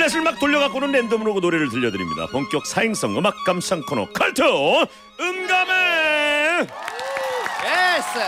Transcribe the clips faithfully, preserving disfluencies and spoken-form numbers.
인터넷을 막 돌려갖고는 랜덤으로 노래를 들려드립니다. 본격 사행성 음악 감상 코너 칼트 음감에. 예스.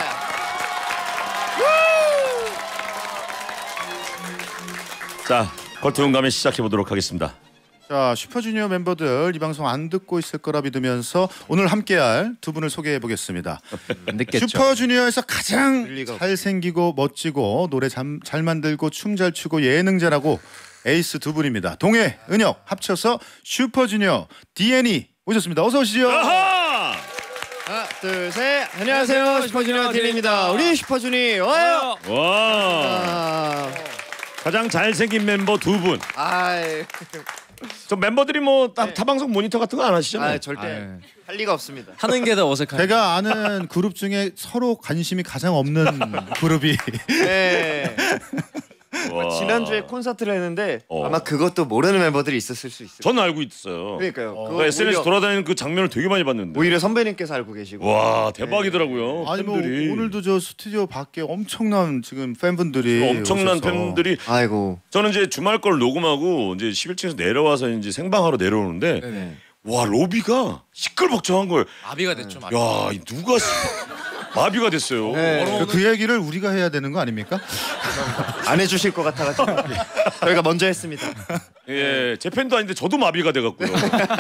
자, 컬트 음감에 시작해보도록 하겠습니다. 자, 슈퍼주니어 멤버들 이 방송 안 듣고 있을 거라 믿으면서 오늘 함께할 두 분을 소개해 보겠습니다. 늦겠죠. 슈퍼주니어에서 가장 잘생기고 멋지고 노래 잘, 잘 만들고 춤 잘 추고 예능자라고 에이스 두 분입니다. 동해, 은혁 합쳐서 슈퍼주니어 디엔이 오셨습니다. 어서 오시죠. 아하! 하나, 둘, 셋. 안녕하세요. 슈퍼주니어 디엔입니다. 우리 슈퍼주니어 와요. 와. 아, 가장 잘생긴 멤버 두 분. 아이, 저 멤버들이 뭐 타 네. 방송 모니터 같은 거 안 하시잖아요. 아, 절대 할 리가 없습니다. 하는 게 더 어색해요. 제가 아는 그룹 중에 서로 관심이 가장 없는 그룹이 네. 와. 지난주에 콘서트를 했는데 어. 아마 그것도 모르는 멤버들이 있었을 수 있어요. 저는 알고 있어요. 그러니까요. 그 그거 에스엔에스 오히려, 돌아다니는 그 장면을 되게 많이 봤는데. 오히려 선배님께서 알고 계시고. 와, 대박이더라고요. 아니 뭐 팬들이. 오늘도 저 스튜디오 밖에 엄청난 지금 팬분들이 엄청난 오셔서. 팬들이. 아이고. 저는 이제 주말 걸 녹음하고 이제 십일 층에서 내려와서 이제 생방하러 내려오는데 네네. 와, 로비가 시끌벅적한 거예요. 마비가 됐죠. 마비. 야, 이 누가 마비가 됐어요. 네. 그, 그 얘기를 우리가 해야 되는 거 아닙니까? 안 해주실 것 같아가지고 저희가 먼저 했습니다. 예, 제 팬도 아닌데 저도 마비가 돼갖고요.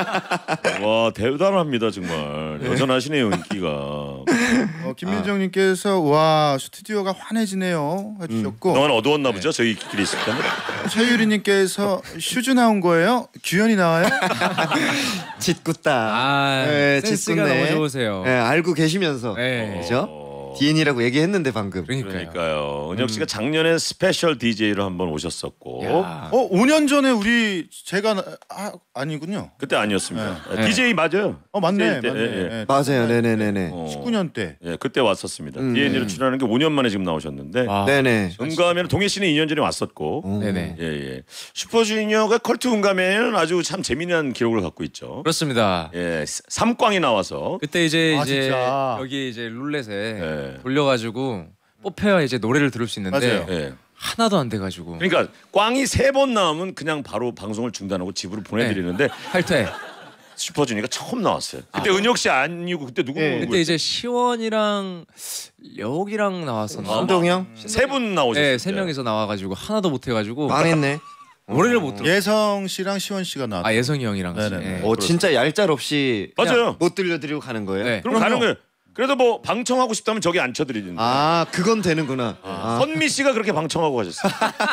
와, 대단합니다 정말. 여전하시네요 인기가. 어, 김민정님께서 와 스튜디오가 환해지네요 해주셨고 그동안 어두웠나 보죠 저희끼리 있을 때는. 최유리님께서 슈즈 나온 거예요? 규현이 나와요? 짓궂다. 아, 네, 센스가 짓궂네. 너무 좋으세요. 네, 알고 계시면서. 네. 그죠? 어, 디엔이라고 얘기했는데 방금. 그러니까요. 그러니까요. 은혁 씨가 작년에 스페셜 디제이로 한번 오셨었고 야. 어 오 년 전에 우리 제가 나- 아, 아니군요. 그때 아니었습니다. 네. 디제이 맞아요. 어 맞네 때, 맞네. 예, 예. 예. 맞아요. 네네네네. 어, 십구 년 때. 예, 그때 왔었습니다. 음. 디에이로 출연하는 게 오 년 만에 지금 나오셨는데 와. 네네. 음감에는 동해 씨는 이 년 전에 왔었고 음. 네네. 예, 예. 슈퍼주니어가 컬트 음감에는 아주 참 재미난 기록을 갖고 있죠. 그렇습니다. 예, 삼광이 나와서 그때 이제 아, 이제 진짜. 여기 이제 룰렛에 예. 돌려가지고 뽑혀야 이제 노래를 들을 수 있는데 맞아요. 예. 하나도 안 돼가지고 그러니까 꽝이 세 번 나오면 그냥 바로 방송을 중단하고 집으로 보내드리는데 탈퇴. 슈퍼주니어가 처음 나왔어요. 그때 은혁 씨 아니고 그때 누구 네. 누구 그때 이제 시원이랑 려욱이랑 나왔었나? 신동 형? 세분 나오셨어요. 네, 세 명이서 나와가지고 하나도 못 해가지고 망했네. 노래를 못 들어. 예성 씨랑 시원 씨가 나왔. 아 예성이 형이랑 같이. 네네네. 예. 어 진짜 얄짤없이 그냥 맞아요. 못 들려드리고 가는 거예요? 네. 그럼 가는 거예요. 그래도 뭐 방청하고 싶다면 저기 앉혀드리는데 아 그건 되는구나. 아, 선미 씨가 그렇게 방청하고 가셨어요.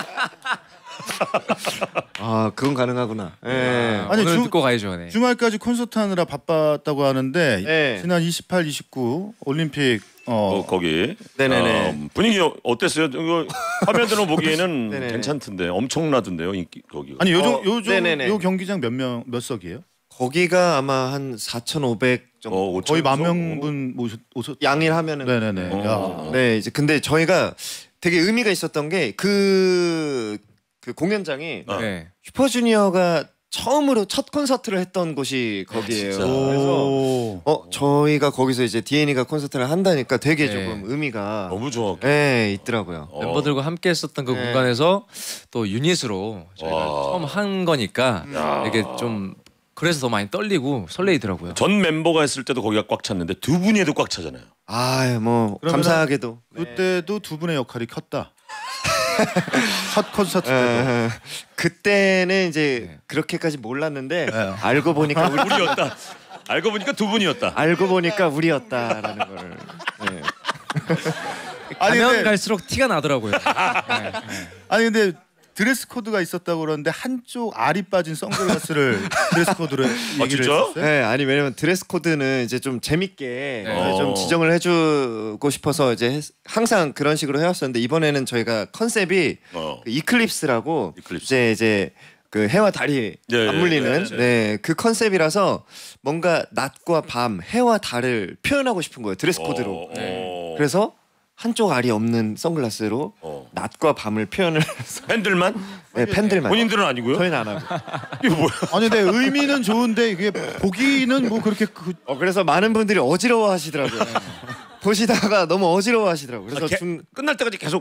아 그건 가능하구나. 예. 아니, 오늘 주- 듣고 가야죠. 네. 주말까지 콘서트 하느라 바빴다고 하는데 네. 지난 이십팔, 이십구 올림픽 어, 어, 거기 네네네. 어, 분위기 어땠어요? 이거 화면으로 보기에는 네네네. 괜찮던데 엄청나던데요 인기 거기가. 아니 요정 어, 요정 네네네. 요 경기장 몇 명 몇 석이에요? 거기가 아마 한 사천오백 정도. 어, 거의 만 오천석? 명분 모셨 오셨. 양일 하면은. 네네네. 어. 야. 네 이제 근데 저희가 되게 의미가 있었던 게 그 그 공연장이 어. 네. 슈퍼주니어가 처음으로 첫 콘서트를 했던 곳이 거기예요. 진짜? 그래서 오. 어 저희가 거기서 이제 디엔이가 콘서트를 한다니까 되게 네. 조금 의미가 너무 좋아. 네 있더라고요. 어. 멤버들과 함께 했었던 그 네. 공간에서 또 유닛으로 저희가 와. 처음 한 거니까 야. 이게 좀 그래서 더 많이 떨리고 설레이더라고요. 전 멤버가 했을 때도 거기가 꽉 찼는데 두 분이 해도 꽉 차잖아요. 아뭐 그러면은 감사하게도 그때도 두 분의 역할이 컸다. 첫 콘서트 때도. 에, 그때는 이제 네. 그렇게까지 몰랐는데 네. 알고 보니까 우리 우리였다. 알고 보니까 두 분이었다. 알고 보니까 우리였다라는 거를. 네. 아니, 가면 근데- 갈수록 티가 나더라고요. 네, 네. 아니 근데 드레스 코드가 있었다고 그러는데 한쪽 알이 빠진 선글라스를 드레스 코드로 얘기를 진짜? 했었어요. 네, 아니 왜냐면 드레스 코드는 이제 좀 재밌게 네. 이제 어. 좀 지정을 해주고 싶어서 이제 했- 항상 그런 식으로 해왔었는데 이번에는 저희가 컨셉이 어. 그 이클립스라고 이클립스. 이제 이제 그 해와 달이 예, 예, 맞물리는 예, 예. 네 그 컨셉이라서 뭔가 낮과 밤 해와 달을 표현하고 싶은 거예요 드레스 코드로. 어, 어. 그래서 한쪽 알이 없는 선글라스로 어. 낮과 밤을 표현을 해서 팬들만? 네, 팬들만. 본인들은 아니고요? 저희는 안 하고. 이거 뭐야? 아니 근데 의미는 좋은데 이게 보기는 뭐 그렇게 그, 어 그래서 많은 분들이 어지러워하시더라고요. 보시다가 너무 어지러워하시더라고요. 그래서 아, 개- 중 끝날 때까지 계속 아,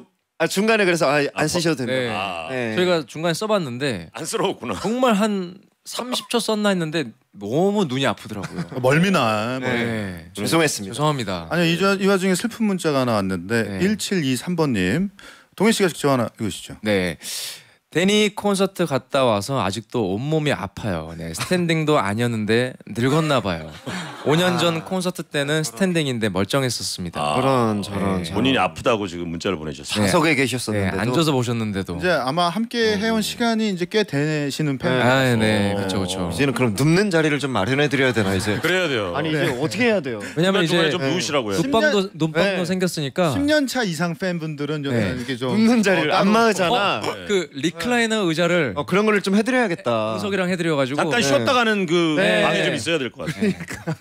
아 중간에 그래서 아, 안 쓰셔도 됩니다. 네. 아, 네. 저희가 중간에 써봤는데 안쓰러웠구나. 정말 한 삼십 초 썼나 했는데 너무 눈이 아프더라고요. 멀미나. 뭐. 네. 죄송했습니다. 죄송합니다. 아니 이, 이 와중에 슬픈 문자가 하나 왔는데 네. 일칠이삼 번님 동해 씨가 직접 하나 읽으시죠. 네. 데니 콘서트 갔다 와서 아직도 온몸이 아파요. 네, 스탠딩도 아니었는데 늙었나 봐요. 오 년 전 콘서트 때는 스탠딩인데 멀쩡했었습니다. 아, 저런 저런 네. 저런. 본인이 아프다고 지금 문자를 보내주셨어요. 좌석에 네, 계셨었는데도 앉아서 보셨는데도. 이제 아마 함께 해온 시간이 이제 꽤 되시는 편. 아, 네, 어. 그렇죠, 그렇죠. 이제는 그럼 눕는 자리를 좀 마련해 드려야 되나 이제. 그래야 돼요. 아니 이제 어떻게 해야 돼요? 왜냐면 중간에 이제 좀 누우시라고요. 눈빵도 눈빵도 네. 생겼으니까 십 년 차 이상 팬분들은 좀 네. 이렇게 좀 눕는 자리를 어, 안 따로- 마으잖아. 그 리클라이너 의자를 어 그런 거를 좀 해드려야겠다. 분석이랑 해드려가지고 잠깐 쉬었다 가는 그 네. 방이 좀 있어야 될 것 같아요.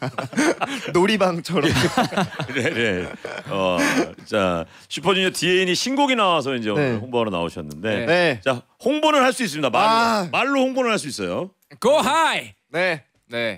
놀이방처럼. 네, 네. 어, 자 슈퍼주니어 디에인이 신곡이 나와서 이제 오늘 네. 홍보하러 나오셨는데, 네. 자 홍보는 할 수 있습니다. 말로 아. 말로 홍보는 할 수 있어요. Go high. 네. 네,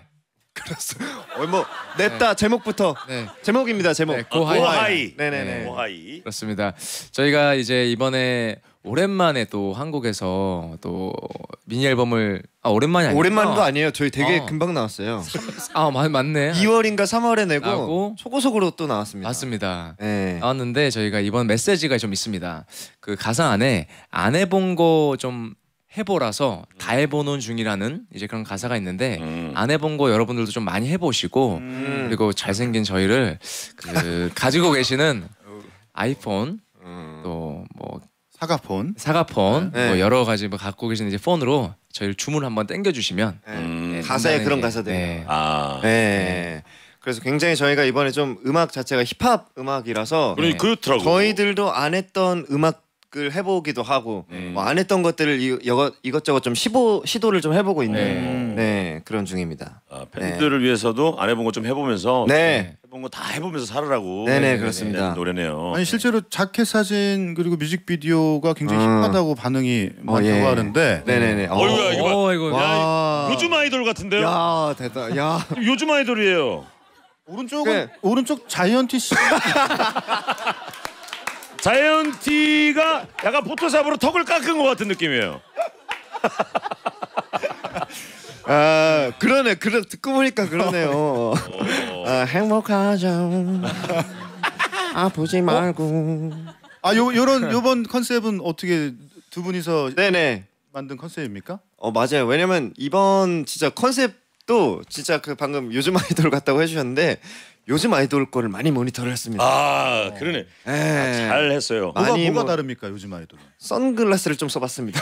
어, 뭐 냈다 제목부터. 네, 제목입니다 제목. 네, Go high. 고하이. 네네네. 고하이. 그렇습니다. 저희가 이제 이번에 오랜만에 또 한국에서 또 미니 앨범을 아 오랜만이 아니고 오랜만도 아니에요. 저희 되게 어. 금방 나왔어요. 아 맞, 맞네. 이월인가 삼월에 내고 나고. 초고속으로 또 나왔습니다. 맞습니다. 네. 나왔는데 저희가 이번 메시지가 좀 있습니다. 그 가사 안에 안 해본 거 좀 해보라서 다 해보는 중이라는 이제 그런 가사가 있는데 음. 안 해본 거 여러분들도 좀 많이 해보시고 음. 그리고 잘생긴 저희를 그 가지고 계시는 아이폰 음. 또 뭐 사과폰. 사과폰 네. 뭐 여러 가지 뭐 갖고 계신 이제 폰으로 저희를 주문 한번 땡겨주시면 네. 음. 가사에 그런 게- 가사들. 네. 아. 네. 그래서 굉장히 저희가 이번에 좀 음악 자체가 힙합 음악이라서 그러니 네. 그렇더라고. 저희들도 안 했던 음악을 해보기도 하고 음. 뭐 안 했던 것들을 이, 이것, 이것저것 좀 시도 시도를 좀 해보고 있는 네. 네, 그런 중입니다. 아, 팬들을 위해서 안 해본 거 좀 해보면서 네. 해본 거 다 해보면서 살으라고. 네네, 그렇습니다. 네, 노래네요. 아니 실제로 자켓 사진 그리고 뮤직비디오가 굉장히 음. 힙하다고 반응이 많다고 예. 하는데 네네네. 어이구야, 이거 봐. 어, 이거 와. 요즘 아이돌 같은데요? 야 대단. 야. 요즘 아이돌이에요. 오른쪽은 네. 오른쪽 자이언티 씨. 자이언티가 약간 포토샵으로 턱을 깎은 것 같은 느낌이에요. 아 그러네. 그래 듣고 보니까 그러네요. 아, 행복하자. 아프지 말고. 아, 요 요런 요번 컨셉은 어떻게 두 분이서 네네. 만든 컨셉입니까? 어 맞아요. 왜냐면 이번 진짜 컨셉도 진짜 그 방금 요즘 아이돌 같다고 해주셨는데 요즘 아이돌 거를 많이 모니터를 했습니다. 아, 그러네. 예. 잘 했어요. 아, 뭐가 많이 뭐가 뭐- 다릅니까 요즘 아이돌은? 선글라스를 좀 써봤습니다.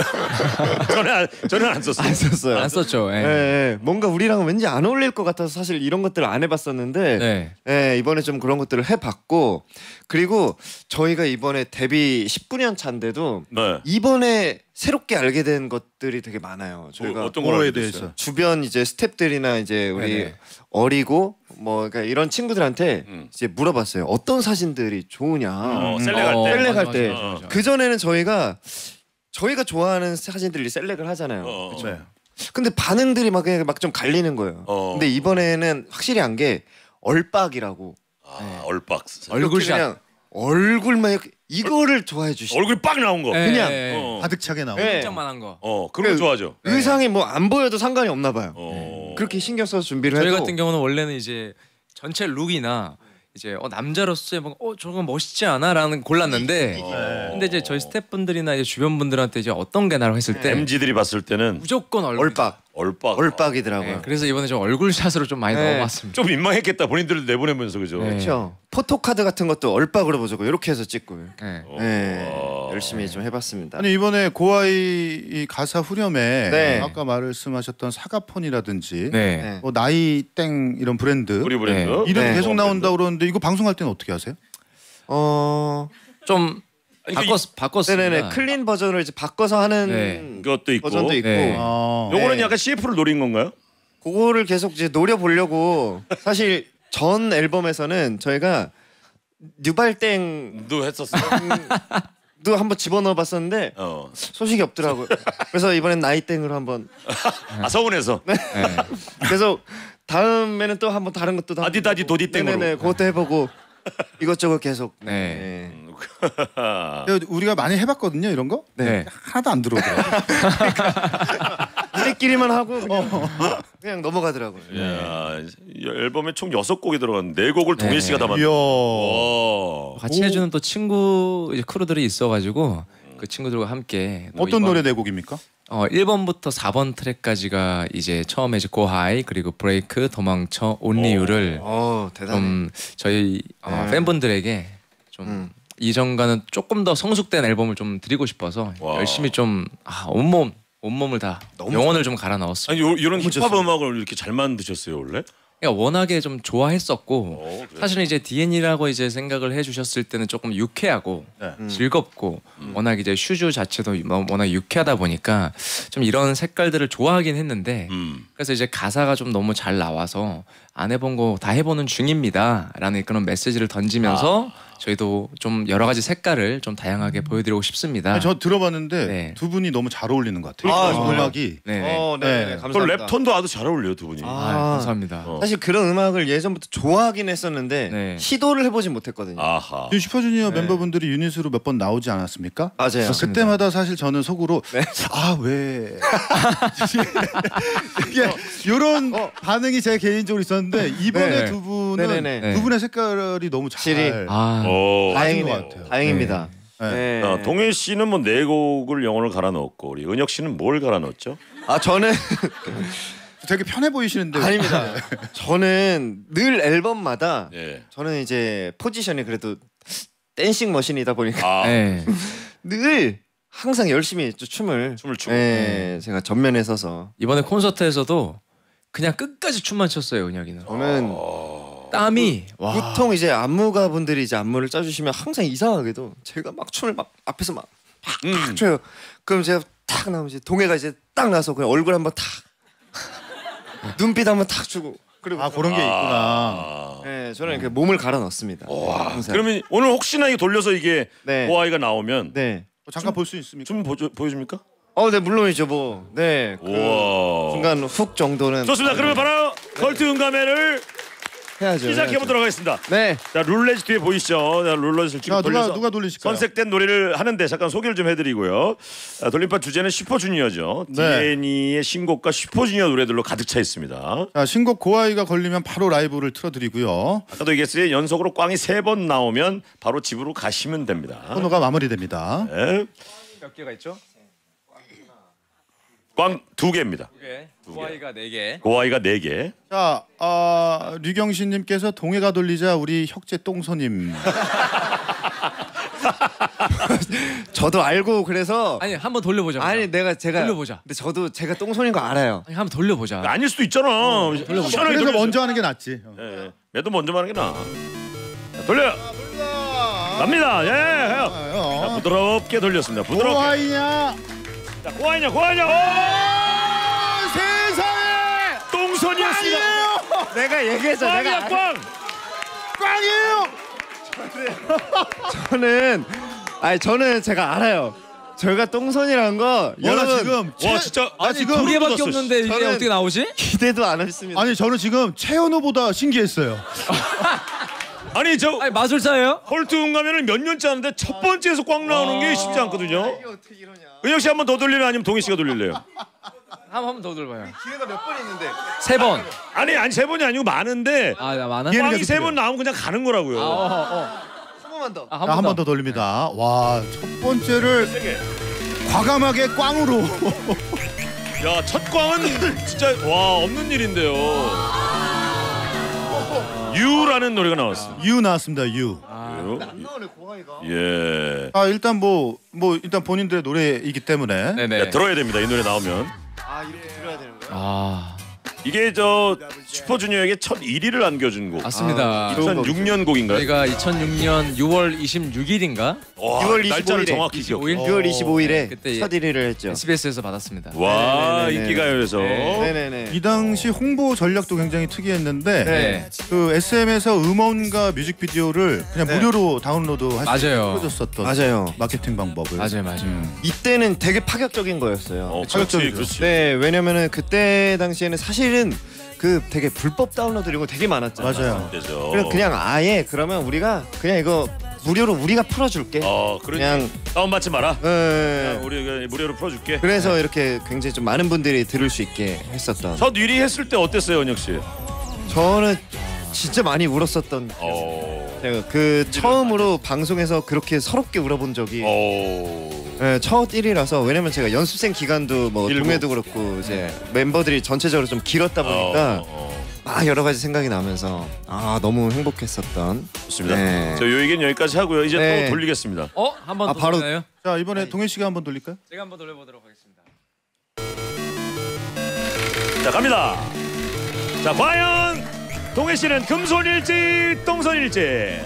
저는 안, 저는 안 썼어요. 안 썼어요. 안 썼죠. 예, 예. 예. 뭔가 우리랑은 왠지 안 어울릴 것 같아서 사실 이런 것들을 안 해봤었는데 네. 예, 이번에 좀 그런 것들을 해봤고 그리고 저희가 이번에 데뷔 십구 년 차인데도 네. 이번에 새롭게 알게 된 것들이 되게 많아요. 저희가 어, 어떤 걸 뭐에 알고 대해서? 있어요? 주변 이제 스탭들이나 이제 우리 네네. 어리고 뭐 그러니까 이런 친구들한테 음. 이제 물어봤어요. 어떤 사진들이 좋으냐. 어, 셀렉할 어, 때. 셀렉 할 맞아, 때. 맞아, 맞아, 맞아. 그 전에는 저희가 저희가 좋아하는 사진들을 셀렉을 하잖아요. 어, 어. 네. 근데 반응들이 막 그냥 막 좀 갈리는 거예요. 어. 근데 이번에는 확실히 한 게 얼빡이라고 아, 얼박스. 얼굴 이렇게 샷. 그냥 얼굴만 이렇게 이거를 좋아해 주시. 얼굴이 빡 나온 거. 예, 그냥. 예, 예. 어. 가득차게 나오고. 네. 깜짝만한 거. 어, 그런 거 그- 좋아하죠. 의상이 뭐 안 보여도 상관이 없나 봐요. 어. 그렇게 신경 써서 준비를 저희 해도 같은 경우는 원래는 이제 전체 룩이나 이제 어, 남자로서의 뭔가 어 저건 멋있지 않아라는 골랐는데 어. 근데 이제 저희 스태프분들이나 이제 주변 분들한테 이제 어떤 게 나라고 했을 때 엠지들이 봤을 때는 무조건 얼굴. 얼빡 얼박. 얼빡이더라고요. 네, 그래서 이번에 좀 얼굴샷으로 좀 많이 네. 넘어왔습니다. 좀 민망했겠다. 본인들도 내보내면서 그죠. 네. 그렇죠. 포토카드 같은 것도 얼빡으로 보자고 이렇게 해서 찍고. 네. 어. 네. 열심히 좀 해봤습니다. 아니 이번에 고아이 이 가사 후렴에 네. 아까 말씀하셨던 사과폰이라든지 네. 네. 뭐 나이 땡 이런 브랜드 우리 브랜드. 이름 네. 계속 나온다 고 그러는데 이거 방송할 때는 어떻게 하세요? 어, 좀 아니, 바꿨 바꿨습니다. 네네네 클린 버전을 이제 바꿔서 하는 네. 그것도 있고. 버전도 있고. 네. 아, 요거는 네. 약간 씨에프를 노린 건가요? 그거를 계속 이제 노려 보려고 사실 전 앨범에서는 저희가 뉴발땡도 도 했었어. 한번 집어넣어 봤었는데 어. 소식이 없더라고요. 그래서 이번엔 나이땡으로 한번 아, 서운해서. 네. 계속 다음에는 또 한번 다른 것도 한번 아디다디 해보고. 도디땡으로. 네네네 그것도 해보고 이것저것 계속 네. 음, 근데 우리가 많이 해봤거든요 이런 거. 네. 하나도 안 들어오더라고요. 우리끼리만 하고 그냥, 그냥 넘어가더라고요. 야, 이 앨범에 총 여섯 곡이 들어갔는데 네 곡을 동일 네. 씨가 다 만든. 이야. 와. 같이 해주는 또 친구 이제 크루들이 있어가지고 그 친구들과 함께 또 어떤 이번- 노래 네 곡입니까? 어 일 번부터 사 번 트랙까지가 이제 처음에 이제 고하이 그리고 브레이크 도망쳐 온리유를 어 대단해. 좀 저희 어, 네. 팬분들에게 좀 음. 이전과는 조금 더 성숙된 앨범을 좀 드리고 싶어서 와. 열심히 좀 아, 온몸 온몸을 다 영혼을 좀 갈아 넣었습니다. 아니 요, 이런 힙합 음악을 이렇게 잘 만드셨어요 원래? 그러니까 워낙에 좀 좋아했었고 어, 그래요? 사실은 이제 디엔이라고 이제 생각을 해주셨을 때는 조금 유쾌하고 네. 음. 즐겁고 워낙 이제 슈즈 자체도 뭐- 워낙 유쾌하다 보니까 좀 이런 색깔들을 좋아하긴 했는데 음. 그래서 이제 가사가 좀 너무 잘 나와서 안 해본 거 다 해보는 중입니다라는 그런 메시지를 던지면서 저희도 좀 여러 가지 색깔을 좀 다양하게 보여드리고 싶습니다. 아니, 저 들어봤는데 네. 두 분이 너무 잘 어울리는 것 같아요. 아, 그 정말요? 음악이. 네네. 어, 네, 네, 네. 또 감사합니다. 랩톤도 아주 잘 어울려요 두 분이. 아. 아, 감사합니다. 어. 사실 그런 음악을 예전부터 좋아하긴 했었는데 네. 시도를 해보진 못했거든요. 아하. 지금 슈퍼주니어 네. 멤버분들이 유닛으로 몇 번 나오지 않았습니까? 맞아요. 그렇습니다. 그때마다 사실 저는 속으로 네. 아 왜? 이게 이런 어. 반응이 제 개인적으로 있었는데 이번에 네. 두 분은 네네네. 네. 두 분의 색깔이 너무 잘 실이. 아, 어. 맞은 것 다행이네요. 같아요. 다행입니다. 네. 네. 아, 동현 씨는 뭐 네 곡을 영혼을 갈아 넣었고 우리 은혁 씨는 뭘 갈아 넣었죠? 아 저는 되게 편해 보이시는데 아닙니다. 저는 늘 앨범마다 예. 저는 이제 포지션이 그래도 댄싱 머신이다 보니까 아, 네. 늘 항상 열심히 좀 춤을 춤을 추고. 네, 제가 전면에 서서 이번에 콘서트에서도 그냥 끝까지 춤만 췄어요, 은혁이는. 저는 땀이 와. 보통 이제 안무가 분들이 이제 안무를 짜주시면 항상 이상하게도 제가 막 춤을 막 앞에서 막 음. 춰요. 그럼 제가 탁 나오면 이제 동해가 이제 딱 나서 그냥 얼굴 한번 탁 눈빛 한번 탁 주고 그리고 아 그런 게 있구나. 아. 네, 저는 이렇게 몸을 갈아 넣습니다. 와. 항상. 그러면 오늘 혹시나 이게 돌려서 이게 네. 고아이가 나오면 네. 어, 잠깐 볼 수 있습니까? 좀 보여, 보여줍니까? 어, 네 물론이죠 뭐. 네. 그 우와. 중간 훅 정도는 좋습니다. 그러면 바로 컬트 음감회를 해야죠. 시작해 보도록 하겠습니다. 네. 자 룰렛 뒤에 보이시죠? 자, 룰렛을 지금 자 누가 돌려서 누가 돌리실까요? 선색된 노래를 하는데 잠깐 소개를 좀 해드리고요. 아, 돌림판 주제는 슈퍼주니어죠. 네. 디엔이의 신곡과 슈퍼주니어 노래들로 가득 차 있습니다. 자 신곡 고아이가 걸리면 바로 라이브를 틀어드리고요. 아까도 얘기했어요. 연속으로 꽝이 세 번 나오면 바로 집으로 가시면 됩니다. 코너가 마무리됩니다. 네. 몇 개가 있죠? 꽝 두 개입니다. 두 개. 고아이가 네 개. 고아이가 네 개. 자 어, 류경신님께서 동해가 돌리자 우리 혁재 똥손님. 저도 알고 그래서 아니 한번 돌려보자. 아니 내가 제가 돌려보자. 근데 저도 제가 똥손인 거 알아요. 아니, 한번 돌려보자. 아닐 수도 있잖아. 시원하게 그래서 돌려주세요. 먼저 하는 게 낫지. 예, 예. 매도 먼저 하는 게 나아. 자, 돌려. 갑니다. 예. 해요. 자, 아, 부드럽게 돌렸습니다. 부드럽게. 고아이냐? 자, 고아이냐, 고아이냐. 오! 세상에 똥손이었습니다. 내가 얘기했잖아. 꽝이야, 내가 꽝. 꽝이에요. 저는 아니 저는 제가 알아요. 저희가 똥손이란 거 나 여러분 지금 와, 진짜. 나 지금 두 개밖에 묻었어, 없는데 이게 저는- 어떻게 나오지? 기대도 안 했습니다. 아니 저는 지금 최현우보다 신기했어요. 아니 저 아니 마술사예요? 헐트 음가면은 몇 년째 하는데 첫 번째에서 꽝 나오는 게 쉽지 않거든요. 어떻게 이러냐? 은혁 씨 한 번 더 돌리려 아니면 동희 씨가 돌릴래요? 한번 더 돌봐요. 기회가 몇 번 있는데. 세 번. 아니 아니 세 번이 아니고 많은데 아, 나 많아? 얘는 꽝이 세 번 나오면 그냥 가는 거라고요. 아, 어, 어. 한 번만 더. 아, 자, 한 번 더 돌립니다. 와, 첫 번째를 세게. 과감하게 꽝으로. 야, 첫 꽝은 진짜 와 없는 일인데요. 유라는 노래가 나왔습니다. 유 나왔습니다. 유. 유. 안 나오네 고아이가. 예. 아 일단 뭐 뭐 일단 본인들의 노래이기 때문에 네네. 야, 들어야 됩니다. 이 노래 나오면. 아 이렇게 들어야 되는 거야? 아, 이게 저 슈퍼주니어에게 첫 일 위를 안겨준 곡. 맞습니다. 이천육 년 곡인가요? 저희가 이천육 년 유월 이십육일인가 와, 유월 날짜를 이십오일에. 정확히 기억. 이십오일? 유월 이십오일에 그때 첫 일 위를 했죠. 에스비에스에서 받았습니다. 와, 네네네네. 인기가요에서. 네. 네네네. 이 당시 홍보 전략도 굉장히 특이했는데 네. 그 에스엠에서 음원과 뮤직비디오를 그냥 네. 무료로 다운로드 할수 맞아요. 풀어줬었던 맞아요. 마케팅 방법을. 맞아요, 맞아요. 음. 이때는 되게 파격적인 거였어요. 어, 그렇지, 파격적이죠. 그렇지. 네, 왜냐면은 그때 당시에는 사실은 그 되게 불법 다운로드 이런 거 되게 많았잖아요. 맞아요. 되죠. 그래서 그냥 아예 그러면 우리가 그냥 이거 무료로 우리가 풀어줄게. 어, 그래. 그냥 다운 받지 마라. 예. 그냥 우리가 무료로 풀어줄게. 그래서 이렇게 굉장히 좀 많은 분들이 들을 수 있게 했었던. 첫 일 위 했을 때 어땠어요, 은혁 씨? 저는 진짜 많이 울었었던. 어. 제가 그 처음으로 방송에서 그렇게 서럽게 울어본 적이 어. 네, 첫 일 위라서. 왜냐면 제가 연습생 기간도 뭐 일부. 동해도 그렇고 이제 멤버들이 전체적으로 좀 길었다 보니까 어, 어. 막 여러 가지 생각이 나면서 아 너무 행복했었던. 좋습니다. 네. 저 요 얘기는 여기까지 하고요. 이제 네. 또 돌리겠습니다. 어? 한번 아, 더 바로- 돌리나요? 자 이번에 동해 씨가 한번 돌릴까요? 제가 한번 돌려보도록 하겠습니다. 자, 갑니다. 자, 과연 동해 씨는 금손일지 똥손일지.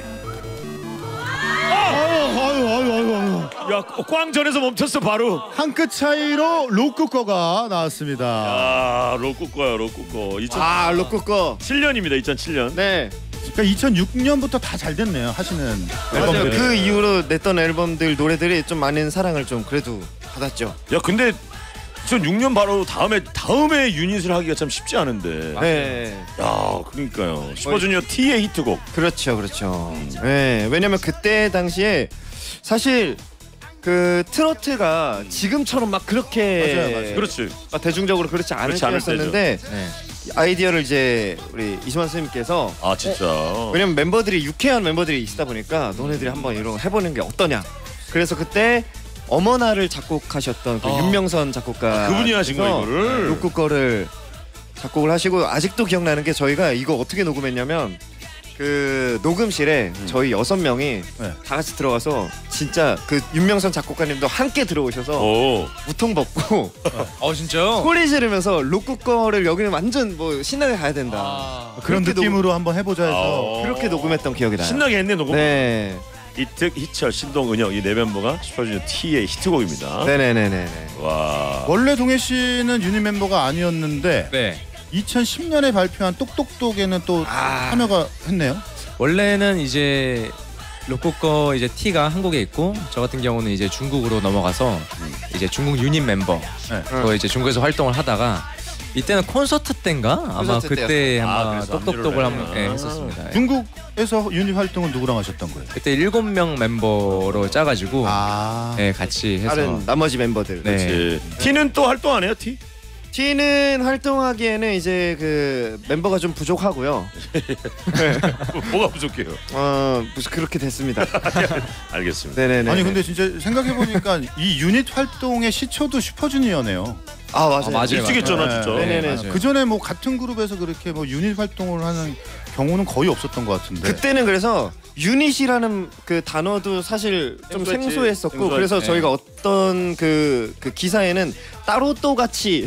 아유 아유 아유 아유 아유. 야, 꽝전에서 멈췄어 바로. 한 끗 차이로 로쿠꺼가 나왔습니다. 아, 로꾸꺼요, 로꾸꺼. 아 로꾸꺼. 이천칠 년입니다. 이천칠 년. 네. 그러니까 이천육 년부터 다 잘 됐네요. 하시는 맞아요. 앨범들이. 그 이후로 냈던 앨범들 노래들이 좀 많은 사랑을 좀 그래도 받았죠. 야, 근데 이천육 년 바로 다음에 다음에 유닛을 하기가 참 쉽지 않은데. 네. 야, 그러니까요. 슈퍼주니어 T의 히트곡. 그렇죠, 그렇죠. 네, 왜냐면 그때 당시에 사실 그 트로트가 지금처럼 막 그렇게 맞아요, 맞아요. 그렇지. 막 대중적으로 그렇지 않을 그렇지 않을 때였었는데 네. 아이디어를 이제 우리 이수만 선생님께서 아, 진짜. 왜냐면 멤버들이 유쾌한 멤버들이 있다 보니까 너네들이 한번 이런 거 해보는 게 어떠냐. 그래서 그때 어머나를 작곡하셨던 그 아. 윤명선 작곡가 그분이 하신 거 이거를. 로쿠 거를 작곡을 하시고 아직도 기억나는 게 저희가 이거 어떻게 녹음했냐면 그 녹음실에 음. 저희 여섯 명이 네. 다 같이 들어가서 진짜 그 윤명선 작곡가님도 함께 들어오셔서 오. 우통 벗고 어 진짜요? 소리 지르면서 로쿠 거를 여기는 완전 뭐 신나게 가야 된다. 아. 그런 그렇게 느낌으로 한번 해보자 해서 아. 그렇게 녹음했던 기억이 나요. 신나게 했네 녹음. 네. 이특, 희철, 신동, 은혁 이 네 멤버가 슈퍼주니어 T의 히트곡입니다. 네네네네. 와. 원래 동해 씨는 유닛 멤버가 아니었는데 네. 이천십 년에 발표한 똑똑똑에는 또 아. 참여가 했네요. 원래는 이제 로코꺼 이제 T가 한국에 있고 저 같은 경우는 이제 중국으로 넘어가서 이제 중국 유닛 멤버 네. 그 이제 중국에서 활동을 하다가 이때는 콘서트 때인가 아마 콘서트 그때 때였어요. 아, 아마 그래서 똑똑똑을 합류를 한번 해. 예, 아. 했었습니다. 예. 중국에서 유닛 활동은 누구랑 하셨던 거예요? 그때 일곱 명 멤버로 짜가지고 아, 예, 같이 해서 다른 나머지 멤버들. 네. 예. T는 또 활동 안 해요, T? T는 활동하기에는 이제 그 멤버가 좀 부족하고요. 뭐가 부족해요? 어 무슨 그렇게 됐습니다. 알겠습니다. 네네네. 아니 근데 진짜 생각해 보니까 이 유닛 활동의 시초도 슈퍼주니어네요. 아 맞아요. 아, 맞아요. 일찍했잖아, 네. 진짜. 네네네. 맞아요. 그 전에 뭐 같은 그룹에서 그렇게 뭐 유닛 활동을 하는 경우는 거의 없었던 것 같은데. 그때는 그래서 유닛이라는 그 단어도 사실 좀 생소했지. 생소했었고 생소했지. 그래서 네. 저희가 어떤 그, 그 기사에는 따로 또 같이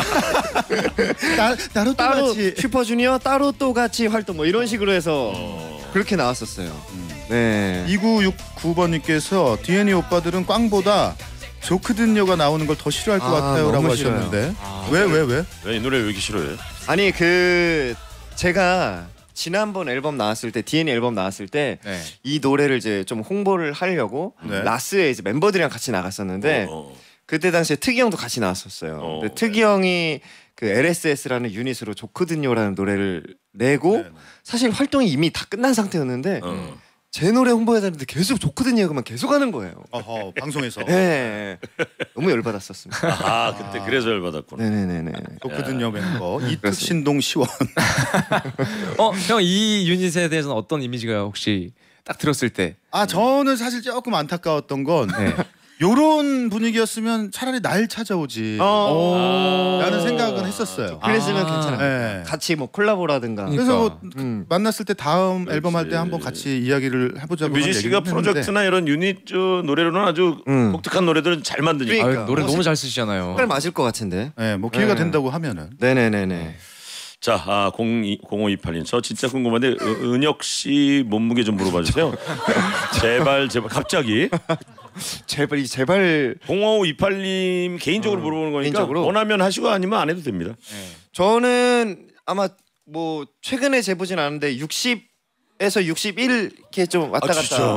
나, 나로 따로 똑같이 슈퍼주니어 따로 또 같이 활동 뭐 이런 식으로 해서 어. 그렇게 나왔었어요. 네. 이구육구 번님께서 디엔이 오빠들은 꽝보다 조크든녀가 나오는 걸 더 싫어할 것 아, 같아요라고 너무 하셨는데 아, 왜 왜 왜? 왜 이 노래 왜 이렇게 싫어해? 아니 그 제가 지난번 앨범 나왔을 때 디엔이 앨범 나왔을 때 이 네. 노래를 이제 좀 홍보를 하려고 네. 라스에 이제 멤버들이랑 같이 나갔었는데 어, 어. 그때 당시에 특이 형도 같이 나왔었어요. 어. 근데 특이 형이 그 엘에스에스라는 유닛으로 좋거든요라는 노래를 내고 네. 사실 활동이 이미 다 끝난 상태였는데 어. 제 노래 홍보해야 되는데 계속 좋거든요만 계속 하는 거예요. 어허 방송에서 네. 너무 열받았었습니다. 아, 그때 그래서 열받았구나. 네네네네. 조크든녀 멤버 이특 그렇습니다. 신동 시원. 어, 형 이 유닛에 대해서는 어떤 이미지가 혹시 딱 들었을 때? 아 저는 사실 조금 안타까웠던 건 네. 요런 분위기였으면 차라리 날 찾아오지 어. 라는 생각은 했었어요. 그랬으면 아. 괜찮아요. 네. 같이 뭐 콜라보라든가. 그러니까. 그래서 뭐 음. 만났을 때 다음 그렇지. 앨범 할 때 한번 같이 이야기를 해보자고 뮤진 한 씨가 얘기는 했는데 프로젝트나 이런 유닛 저 노래로는 아주 음. 독특한 노래들은 잘 만드니까. 그러니까. 아유, 노래 어, 너무 잘 쓰시잖아요. 색깔 맞을 것 같은데. 네, 뭐 기회가 네. 된다고 하면은 네네네네. 자, 아, 공오이팔 님, 저 진짜 궁금한데 은- 은혁 씨 몸무게 좀 물어봐 주세요. 제발 제발 갑자기 제발 이 제발 공오이팔 님 개인적으로 물어보는 거니까 개인적으로? 원하면 하시고 아니면 안 해도 됩니다. 저는 아마 뭐 최근에 재보진 않은데 육십에서 육십일 이렇게 좀 왔다 아, 갔다. 진짜?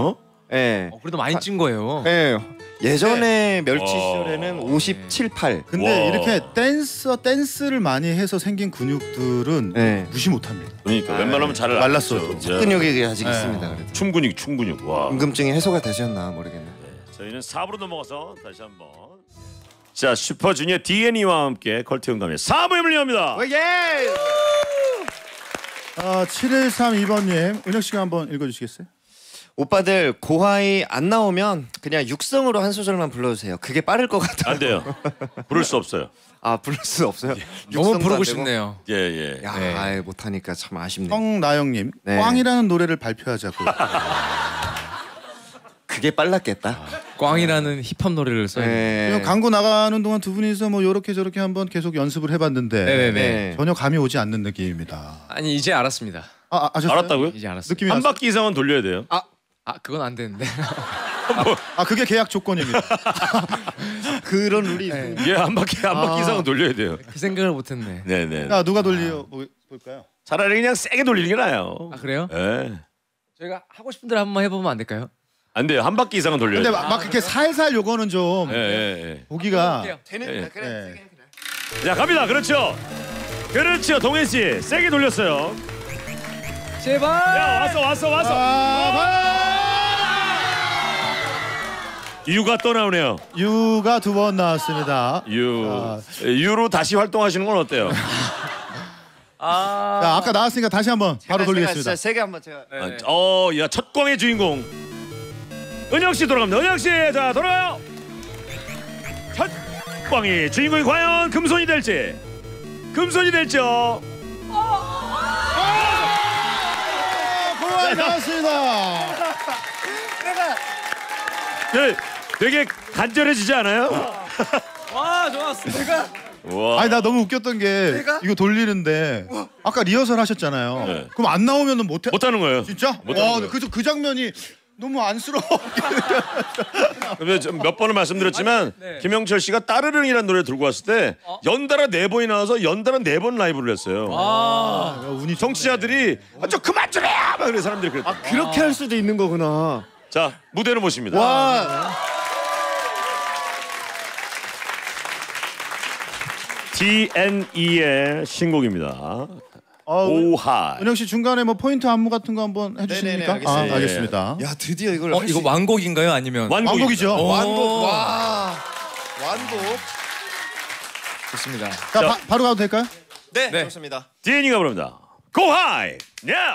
예. 어, 그래도 많이 찐 거예요. 예. 예전에 멸치 어. 시절에는 오십칠, 팔. 근데 와. 이렇게 댄서 댄스를 많이 해서 생긴 근육들은 네. 무시 못합니다. 그러니까 웬만하면 잘 말랐어도. 알죠. 근육이 아직 네. 있습니다. 그래도. 충근육 충근육. 와. 궁금증이 해소가 되셨나 모르겠네. 저희는 사 부로 넘어가서 다시 한번 자 슈퍼주니어 디엔이와 함께 걸트영감의 사 부에 물려옵니다. 예. 아, 칠일삼이 번님 은혁 씨가 한번 읽어주시겠어요? 오빠들 고하이 안 나오면 그냥 육성으로 한 소절만 불러주세요. 그게 빠를 것 같아요. 안 돼요. 부를 수 없어요. 아 부를 수 없어요. 너무 육성도 부르고 안 되고? 싶네요. 예 예. 야, 네. 아이, 못하니까 참 아쉽네. 성나영님 네. 꽝이라는 노래를 발표하자고. 그게 빨랐겠다. 꽝이라는 힙합 노래를 써야 돼요. 네. 그냥 광고 나가는 동안 두 분이서 뭐 요렇게 저렇게 한번 계속 연습을 해봤는데 네네네. 네. 전혀 감이 오지 않는 느낌입니다. 아니 이제 알았습니다. 아, 아 아셨어요? 알았다고요? 이제 알았어요. 느낌이 한 났어요? 바퀴 이상은 돌려야 돼요. 아 그건 안 되는데. 아 그게 계약 조건입니다. 그런 룰이 네. 있군요. 예, 한 바퀴 한 아. 바퀴 이상은 돌려야 돼요. 그 생각을 못했네. 네네. 야 누가 돌려 보- 볼까요? 차라리 그냥 세게 돌리는 게 나아요. 아 그래요? 예. 저희가 하고 싶은 대로 한번 해보면 안 될까요? 안 돼요. 한 바퀴 이상은 돌려야 근데 돼요. 막, 막 그렇게 살살 요거는 좀 예, 예, 보기가 해볼게요. 되는 예. 그래. 네. 세게 그래. 예. 자, 갑니다. 그렇죠. 그렇죠. 동현 씨. 세게 돌렸어요. 제발. 야, 왔어 왔어 왔어. 아, 유가 또 나오네요. 유가 두 번 나왔습니다. 유. 아. 유로 다시 활동하시는 건 어때요? 아. 자, 아까 나왔으니까 다시 한번 바로 제가 돌리겠습니다. 진짜 세게 한번 제가. 네. 어, 야, 첫 광의 주인공. 은혁 씨 돌아갑니다. 은혁 씨. 자, 돌아요. 첫 광의 주인공이 과연 금손이 될지. 금손이 될죠. 고마워 나왔습니다. 네, 되게 간절해지지 않아요? 와 좋았어. 내가. 와. 아니 나 너무 웃겼던 게 이거 돌리는데 아까 리허설 하셨잖아요. 네. 그럼 안 나오면은 못해. 못하는 거예요. 진짜? 못하는 와, 거예요. 그, 그 장면이 너무 안쓰러워. 그래서 몇 번을 말씀드렸지만 네. 김영철 씨가 따르릉이라는 노래 들고 왔을 때 연달아 네 번이 나와서 연달아 네 번 라이브를 했어요. 아. 야, 운이 정치자들이 아, 저 그만 좀 해! 막 그래 사람들이 그랬다. 아 그렇게 할 수도 있는 거구나. 자 무대로 모십니다. 와. 디엔이의 신곡입니다. 어, 오하이. 은혁 씨 중간에 뭐 포인트 안무 같은 거 한번 해주십니까? 네네네, 아, 알겠습니다. 알겠습니다. 야 드디어 이걸. 어 할 이거 수- 완곡인가요 아니면? 완곡. 완곡이죠. 오. 완곡. 와. 완곡. 좋습니다. 자, 자. 바, 바로 가도 될까요? 네, 네. 좋습니다. 디엔이가 부릅니다. Go high. Yeah.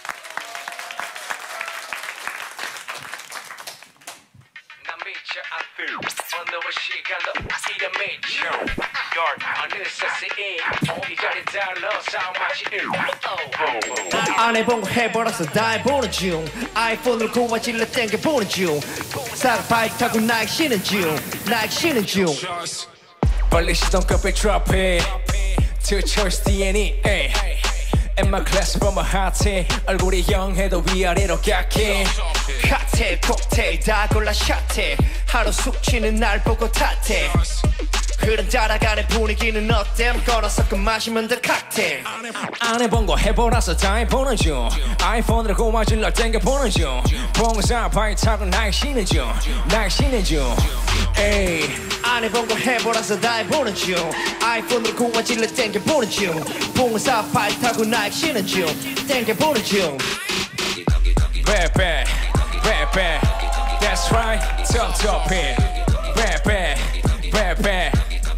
안 해본 거 해버려서 다 해보는 중 아이폰으로 고화질러 땡겨보는 중 사바이크 타고 날씨는 중 날씨는 중 빨리 시동급의 트로피 Two choice 디엔이 ay. In my class from a hot 얼굴이 영해도 위아래로 깎이 칵테일 콕테일 다 골라 샷해 하루 숙취는 날 보고 탓해 흐름 따라가는 분위기는 어때 걸어서 그 마시면 돼 칵테일 안 해본 거 해보라서 다 해보는 중 아이폰으로 고화질러 땡겨보는 중 봉사 바이 타고 날씨는 중 날씨는 중 ay. 안 해본 거 해보라서 다 해보는 중 아이폰으로 고화질러 땡겨보는 중 봉사 바이크 타고 날씨는 중 땡겨보는 중 Bad, bad, bad, bad. That's right, top, top it. Bad, bad, bad, bad.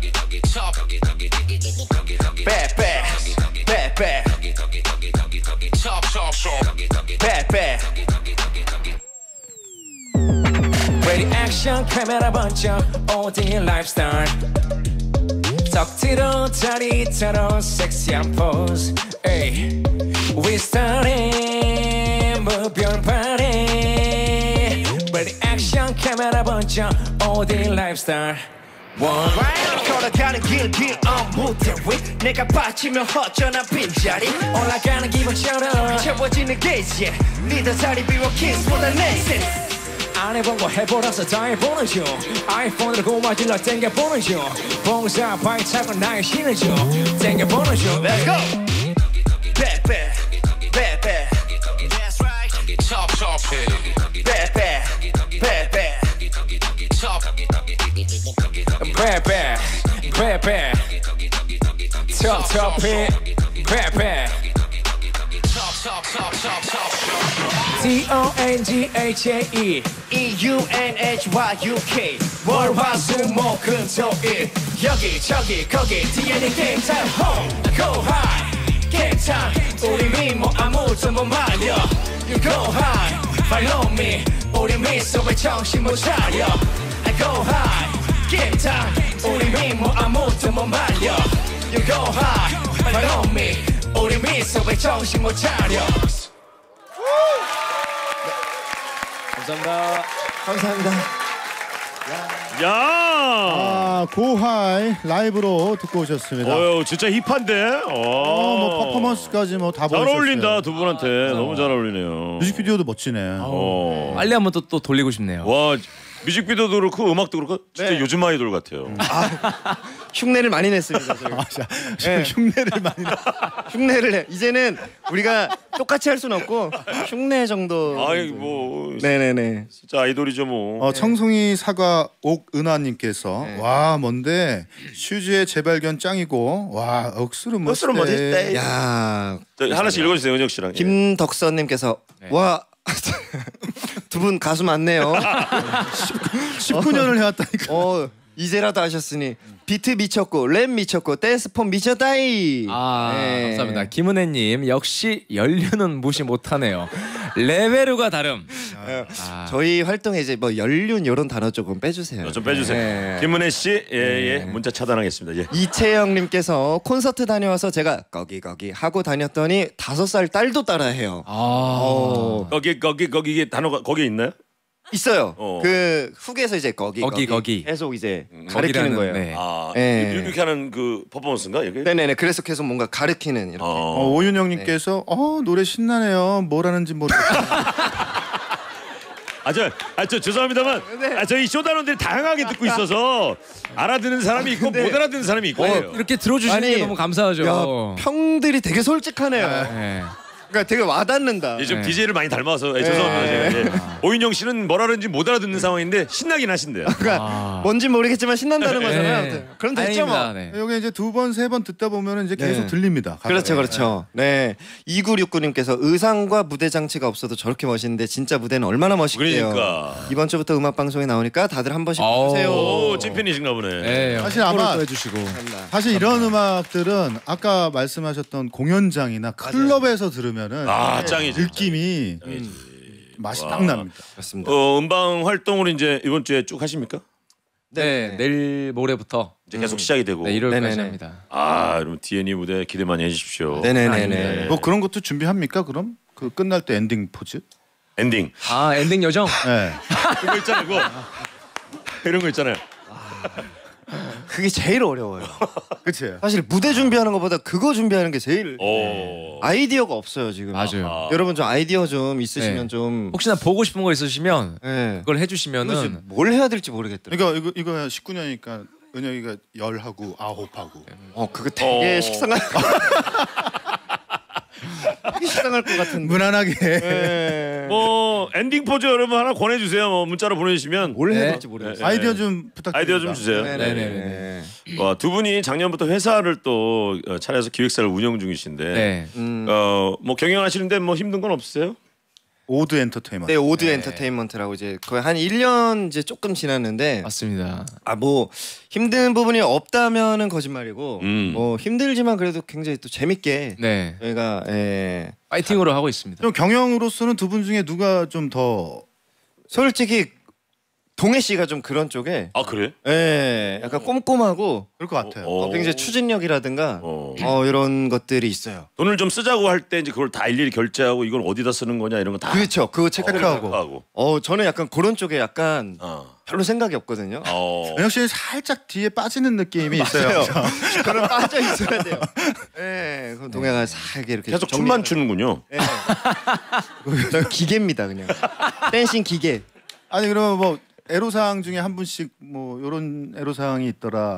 Bad bad bad bad Top, top, top. bad bad Ready action, 카메라 번쩍, 오디오 lifestyle. 턱 뒤로 다리 타러 섹시한 포즈. Ay. We starting, 무별 party. Ready action, 카메라 번쩍, 오디오 lifestyle. One. 걸어가는 길길 on 무대 위 내가 받치면 허전한 빈자리 올라가는 기분처럼 채워지는 게이지 yeah. 리더 자리 비워 키스보다 넥센스 안 해본 거 해보라서 다 해보는 중 아이폰으로 고화질러 땡겨보는 중 봉사 바이 타고 날씨는 중 땡겨보는 중 Let's go bad bad bad bad That's right 빼빼 빼빼 빼빼 빼빼 톱톱해 빼빼 D O N G H A E E U N H Y U K 월화수목금토일 여기저기 거기 D N A game time home go high game time 우리 미모 아무도 못 말려 You go high follow me 우리 미소에 정신 못 차려 I go high game time 우리 미모 아무도 못 말려 You go high follow me 우리 미소에 정신 못 차려 감사합니다. 감사합니다. 야. 아, 고하이 라이브로 듣고 오셨습니다. 어유 진짜 힙한데. 어, 어, 뭐 퍼포먼스까지 뭐 다 잘 보여주셨어요. 어울린다 두 분한테. 너무 잘 어울리네요. 뮤직비디오도 멋지네. 어. 빨리 한번 또, 또 돌리고 싶네요. 와 뮤직비디오도 그렇고 음악도 그렇고 진짜 네. 요즘 아이돌 같아요. 흉내를 많이 냈습니다. 저희가. 아, 자, 네. 흉내를 많이 내. 흉내를 내. 이제는 우리가 똑같이 할 수는 없고 흉내 정도. 아이 뭐 네네네. 진짜 아이돌이죠 뭐. 어, 청송이 사과 옥은하님께서 네. 와 뭔데 슈즈의 재발견 짱이고 와 억수로 멋있대. 억수로 멋있대. 야 저, 하나씩 읽어주세요 은혁 씨랑. 김덕선님께서 와. 두 분 가수 많네요. 십구 년을 해왔다니까. 어 이제라도 하셨으니 비트 미쳤고 랩 미쳤고 댄스폼 미쳤다이. 아 네. 감사합니다. 김은혜님 역시 연륜은 무시 못하네요. 레벨우가 다름. 아. 저희 활동에 이제 뭐 연륜 이런 단어 조금 빼주세요. 좀 빼주세요. 네. 김은혜 씨, 예, 예, 문자 차단하겠습니다. 예. 이채영님께서 콘서트 다녀와서 제가 거기 거기 하고 다녔더니 다섯 살 딸도 따라해요. 아. 어, 거기 거기 거기 이게 단어가 거기 있나요? 있어요. 어. 그 후기에서 이제 거기 거기, 거기. 계속 이제 가르치는 거기라는, 거예요. 네. 아 네. 이렇게 하는 그 퍼포먼스인가 여기? 네네네. 그래서 계속 뭔가 가르치는 이렇게. 어, 어. 오윤영님께서 어 노래 신나네요. 뭘 하는지 모르겠어요. 아 저, 아 저 죄송합니다만, 아 저희 쇼다런들이 다양하게 듣고 있어서 알아듣는 사람이 있고 못 알아듣는 사람이 있고 해요. 이렇게 들어주시는 아니, 게 너무 감사하죠. 야, 평들이 되게 솔직하네요. 네. 그러니까 되게 와닿는다. 요즘 네. 디제이를 많이 닮아서 예, 죄송합니다 제가. 예. 오윤영 씨는 뭘 하는지 못 알아듣는 상황인데 신나긴 하신대요. 그러니까 아. 뭔지 모르겠지만 신난다는 네. 거잖아요. 아무튼. 그럼 됐죠 뭐. 다행입니다. 네. 여기 이제 두 번 세 번 듣다 보면 이제 계속 네. 들립니다. 그렇죠, 그렇죠. 네, 이구육구님께서 의상과 무대 장치가 없어도 저렇게 멋있는데 진짜 무대는 얼마나 멋있게요. 그러니까. 이번 주부터 음악 방송에 나오니까 다들 한 번씩 아우. 보세요. 오 찐팬이신가 보네. 네, 사실 아마 또 해주시고. 사실 이런 음악들은 아까 말씀하셨던 공연장이나 클럽에서 들으면은 아 짱이지. 느낌이 짱이지. 맛이 와. 딱 납니다. 그렇습니다. 어 음방 활동으로 이제 이번 주에 쭉 하십니까? 네, 내일 모레부터 이제 계속 시작이 되고. 네, 일월까지 네네네. 합니다. 아 여러분 디엔이 무대 기대 많이 해주십시오. 네네네네. 뭐 그런 것도 준비합니까? 그럼 그 끝날 때 엔딩 포즈? 엔딩. 아 엔딩 요정. 네. 그거 있잖아요. 그거. 이런 거 있잖아요. 그게 제일 어려워요. 그치? 사실 무대 준비하는 것보다 그거 준비하는 게 제일 오. 아이디어가 없어요 지금. 맞아요. 아. 여러분 좀 아이디어 좀 있으시면 네. 좀. 혹시나 보고 싶은 거 있으시면 네. 그걸 이거 해주시면은 지금 뭘 해야 될지 모르겠더라고요. 그러니까 이거 이거 십구 년이니까 은혁이가 열하고 아홉하고. 어 그거 되게 어. 식상할 되게 식상할 것 같은데. 무난하게. 네. 뭐 엔딩 포즈 여러분 하나 권해주세요. 뭐 문자로 보내주시면. 뭘 해야 네. 될지 모르겠어요. 아이디어 좀 부탁드립니다. 아이디어 좀 주세요. 네네네. 와, 두 분이 작년부터 회사를 또 어, 차려서 기획사를 운영 중이신데, 네. 음. 어뭐 경영하시는데 뭐 힘든 건 없으세요? 오드 엔터테인먼트. 네 오드 엔터테인먼트라고 이제 거의 한 일 년 이제 조금 지났는데 맞습니다. 아 뭐 힘든 부분이 없다면은 거짓말이고 음. 뭐 힘들지만 그래도 굉장히 또 재밌게 네, 저희가 예 파이팅으로 하고 있습니다. 좀 경영으로서는 두 분 중에 누가 좀 더 솔직히 동해 씨가 좀 그런 쪽에 아 그래? 예 약간 꼼꼼하고 그럴 것 같아요. 어. 어, 굉장히 추진력이라든가 어. 어 이런 것들이 있어요. 돈을 좀 쓰자고 할 때 이제 그걸 다 일일이 결제하고 이걸 어디다 쓰는 거냐 이런 거 다 그렇죠. 그거 체크하고. 하고. 어 저는 약간 그런 쪽에 약간 어. 별로 생각이 없거든요. 어. 은혁 씨는 살짝 뒤에 빠지는 느낌이 있어요. 그런 빠져 있어야 돼요. 예, 그럼 동해가 싹 이렇게 계속 정리하는- 춤만 추는군요. 예. 저 기계입니다 그냥. 댄싱 기계. 아니 그러면 뭐 애로사항 중에 한 분씩 뭐 이런 애로사항이 있더라.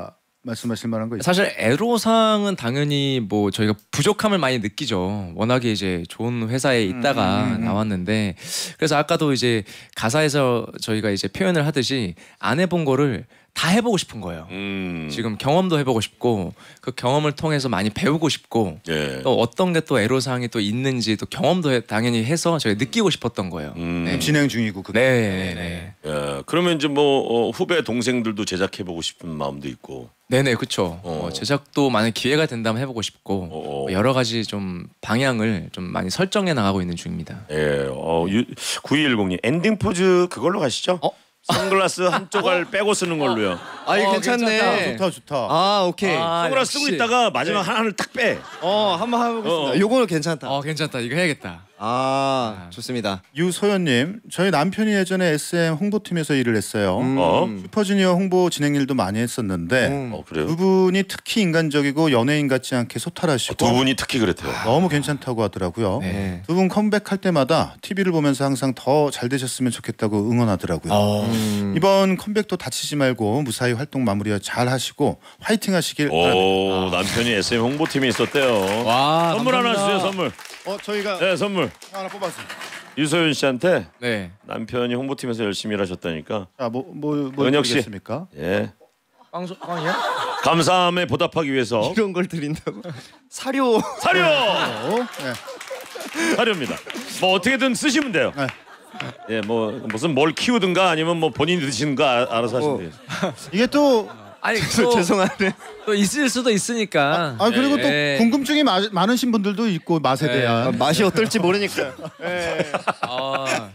말씀하실 만한 거 있어요? 사실 애로사항은 당연히 뭐 저희가 부족함을 많이 느끼죠. 워낙에 이제 좋은 회사에 있다가 음, 음, 음. 나왔는데 그래서 아까도 이제 가사에서 저희가 이제 표현을 하듯이 안 해본 거를 다 해보고 싶은 거예요. 음. 지금 경험도 해보고 싶고 그 경험을 통해서 많이 배우고 싶고 예. 또 어떤 게 또 애로사항이 또 있는지 또 경험도 해- 당연히 해서 저희가 느끼고 싶었던 거예요. 음. 네. 진행 중이고 그게. 네, 네, 예. 그러면 이제 뭐 어, 후배 동생들도 제작해 보고 싶은 마음도 있고. 네, 네, 그렇죠. 어. 어, 제작도 만약 기회가 된다면 해보고 싶고 어. 뭐 여러 가지 좀 방향을 좀 많이 설정해 나가고 있는 중입니다. 예. 어, 유, 구이일공님 엔딩 포즈 그걸로 가시죠. 어? 선글라스 한 조각 빼고 쓰는 걸로요. 아이 어, 괜찮네. 좋다 좋다. 아 오케이. 아, 선글라스 쓰고 역시. 있다가 마지막 하나를 딱 빼. 어 한번 해보겠습니다. 어. 요거는 괜찮다. 어, 괜찮다. 이거 해야겠다. 아 좋습니다. 유소연님, 저희 남편이 예전에 에스엠 홍보팀에서 일을 했어요. 음. 어? 슈퍼주니어 홍보 진행 일도 많이 했었는데 음. 어 그래요? 두 분이 특히 인간적이고 연예인 같지 않게 소탈하시고 두 분이 특히 그랬대요. 너무 괜찮다고 하더라고요. 네. 두 분 컴백할 때마다 티비를 보면서 항상 더 잘 되셨으면 좋겠다고 응원하더라고요. 음. 이번 컴백도 다치지 말고 무사히 활동 마무리 잘 하시고 화이팅 하시길 바랍니다. 오 남편이 에스엠 홍보팀에 있었대요. 와, 선물 하나 감사합니다. 주세요. 선물. 어 저희가 네 선물. 하나 뽑았습니다. 유소연 씨한테 네. 남편이 홍보팀에서 열심히 일하셨다니까. 자뭐뭐 은혁 씨. 드리겠습니까? 예. 빵소 빵이야? 감사함에 보답하기 위해서 이런 걸 드린다고? 사료. 사료. 어? 네. 사료입니다. 뭐 어떻게든 쓰시면 돼요. 네. 예, 뭐 무슨 뭘 키우든가 아니면 뭐 본인이 드시는가 아- 알아서 하시면 어. 돼요. 이게 또 아니 또, 죄송하네. 또 있을 수도 있으니까. 아 그리고 또 네. 궁금증이 마, 많으신 분들도 있고 맛에 네. 대한 아, 맛이 어떨지 모르니까. 네. 아,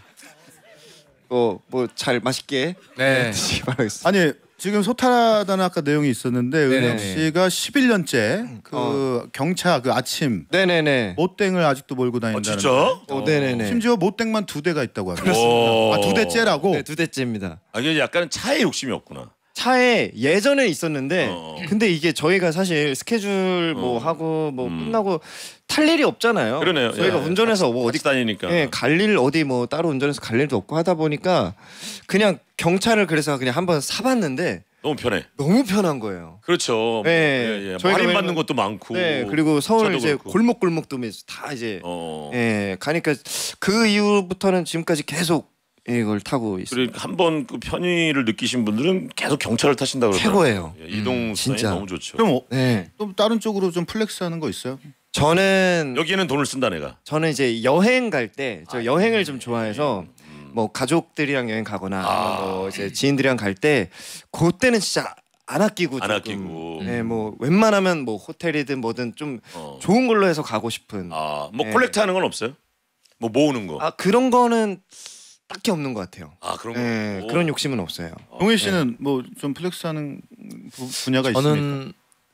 뭐뭐 잘 맛있게 네. 드시기 바라겠습니다. 아니 지금 소탈하다는 아까 내용이 있었는데 네네네. 은혁 씨가 십일 년째 그 경차 그 아침 네네네. 못땡을 아직도 몰고 아, 다닌다는. 진짜? 어, 네네네. 심지어 못땡만 두 대가 있다고 합니다. 오. 아, 두 대째라고. 네, 두 대째입니다. 아, 이게 약간 차에 욕심이 없구나. 차에 예전에 있었는데 어. 근데 이게 저희가 사실 스케줄 뭐 어. 하고 뭐 음. 끝나고 탈 일이 없잖아요. 그러네요. 저희가 예. 운전해서 뭐 어디 같이 다니니까. 예, 갈 일 어디 뭐 따로 운전해서 갈 일도 없고 하다 보니까 그냥 경차를 그래서 그냥 한번 사봤는데 너무 편해. 너무 편한 거예요. 그렇죠. 네. 예, 예. 저희가 할인 왜냐면- 받는 것도 많고. 네, 그리고 서울 차도 이제 그렇고. 골목골목도 다 이제 어. 예, 가니까 그 이후부터는 지금까지 계속 이걸 타고 있어요. 그리고 한번 그 편의를 느끼신 분들은 계속 경차를 타신다 그러더라고요. 최고예요. 예, 이동 수단이 진짜. 너무 좋죠. 그럼 어, 네. 또 다른 쪽으로 좀 플렉스하는 거 있어요? 저는 여기에는 돈을 쓴다 내가. 저는 이제 여행 갈 때 저 여행을 좀 좋아해서 뭐 가족들이랑 여행 가거나 아니면 뭐 이제 지인들이랑 갈 때 그때는 진짜 안 아끼고 안 조금, 아끼고. 네, 뭐 웬만하면 뭐 호텔이든 뭐든 좀 어. 좋은 걸로 해서 가고 싶은 아, 뭐 네. 콜렉트 하는 건 없어요? 뭐 모으는 거. 아 그런 거는 딱히 없는 것 같아요. 아, 그런 거. 네, 없고. 그런 욕심은 없어요. 동일 씨는 뭐 좀 플렉스하는 부, 분야가 있습니까? 저는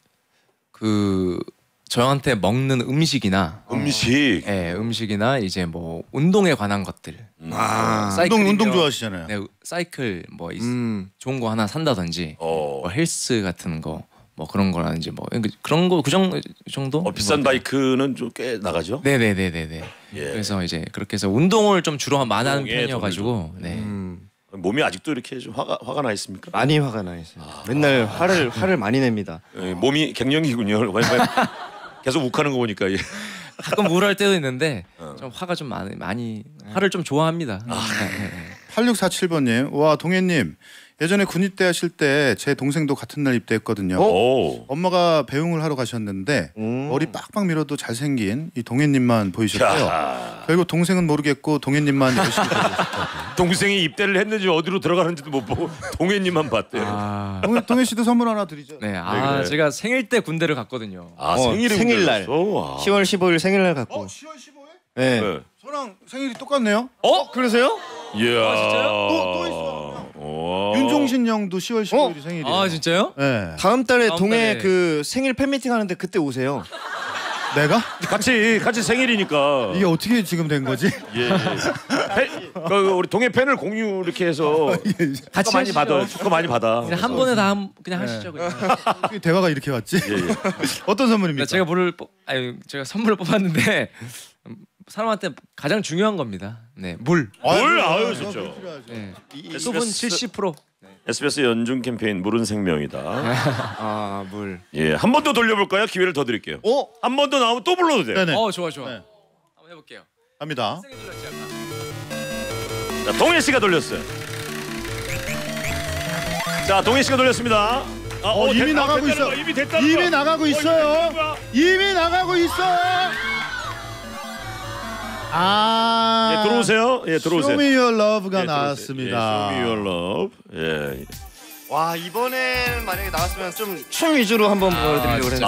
그 저한테 먹는 음식이나 음식. 예, 음식이나 이제 뭐 운동에 관한 것들. 아, 운동 운동 사이클이면- 좋아하시잖아요. 네, 사이클 뭐 있, 음, 좋은 거 하나 산다든지 어. 뭐 헬스 같은 거 뭐 그런 거라든지 뭐 그런 거 그 정도, 그 정도? 어, 비싼 바이크는 좀 꽤 나가죠? 네네네네네. 예. 그래서 이제 그렇게 해서 운동을 좀 주로 많이 하는 운동에 편이어가지고 네. 음, 몸이 아직도 이렇게 좀 화가 화가 나 있습니까? 많이 화가 나 있어요. 맨날 화를 화를 많이 냅니다. 예, 몸이 갱년기군요. 계속 욱하는 거 보니까 예. 가끔 우울할 때도 있는데 어. 좀 화가 좀 많이 많이 화를 좀 좋아합니다. 네, 네, 네. 팔육사칠 번님, 와 동해님 예전에 군입대 하실 때 제 동생도 같은 날 입대했거든요. 오. 엄마가 배웅을 하러 가셨는데 음. 머리 빡빡 밀어도 잘생긴 이 동해님만 보이셨고요. 야. 결국 동생은 모르겠고 동해님만 열심히 보셨다고. 동생이 입대를 했는지 어디로 들어가는지도 못 보고 동해님만 봤대요. 아, 아, 동해, 동해 씨도 선물 하나 드리죠. 네, 아 그래? 제가 생일 때 군대를 갔거든요. 어, 생일이 생일날. 생일날. 시월 십오일 생일날 갖고. 어, 시월 십오일? 네. 네. 저랑 생일이 똑같네요. 어? 그러세요? 이야. 아, 진짜요? 또- 또 있어. 와. 윤종신 형도 시월 십오일이 생일이에요. 아 진짜요? 네. 다음 달에 다음 동해 달에. 그 생일 팬미팅 하는데 그때 오세요. 내가? 같이 같이 생일이니까. 이게 어떻게 지금 된 거지? 예. 팬- 그 우리 동해 팬을 공유 이렇게 해서 같이 축하 많이 하시죠. 받아. 축하 많이 받아. 그냥 한 번에 다 한, 그냥 하시죠 그냥. 어떻게 대화가 이렇게 왔지? 예, 예. 어떤 선물입니까? 제가 물을 뽑, 아니 제가 선물을 뽑았는데 음, 사람한테 가장 중요한 겁니다. 네, 물. 물? 아유, 그거 좋죠. 필요하죠. 네. 이- 이- 수분 칠십 퍼센트. 에스비에스 연중 캠페인 물은 생명이다. 아 물. 예, 한 번 더 돌려볼까요? 기회를 더 드릴게요. 어? 한 번 더 나오면 또 불러도 돼요. 네네. 어 좋아 좋아. 네. 한번 해볼게요. 갑니다. 자, 동해 씨가 돌렸어요. 자, 동해 씨가 돌렸습니다. 아, 어, 이미 됐- 아, 나가고 됐다는 있어. 거야, 이미 됐다는 이미 거야. 나가고 어, 이미 있어요. 됐다는 거야. 이미 나가고 있어요. 아. 예, 들어오세요. 예, 들어오세요. Show Me Your Love가 예, 들어오세요. 나왔습니다. 예, Show Me Your Love. 예. 와 이번엔 만약에 나왔으면 좀 춤 위주로 한번 보여드리려고 했는데.